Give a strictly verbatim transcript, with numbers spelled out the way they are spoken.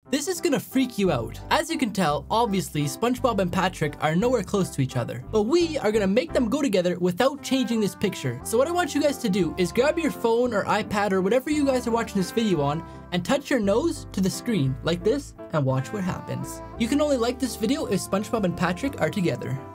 This is gonna freak you out. As you can tell, obviously SpongeBob and Patrick are nowhere close to each other, but we are gonna make them go together without changing this picture. So what I want you guys to do is grab your phone or iPad or whatever you guys are watching this video on and touch your nose to the screen like this and watch what happens. You can only like this video if SpongeBob and Patrick are together.